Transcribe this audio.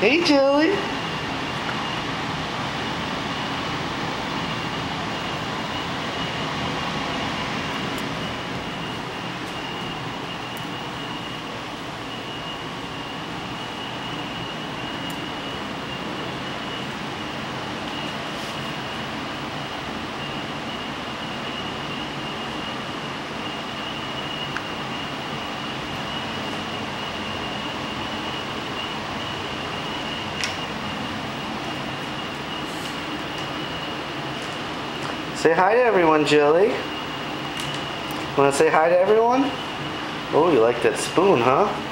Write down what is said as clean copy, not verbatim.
Hey, Joey. Say hi to everyone, Jilly. Want to say hi to everyone? Oh, you like that spoon, huh?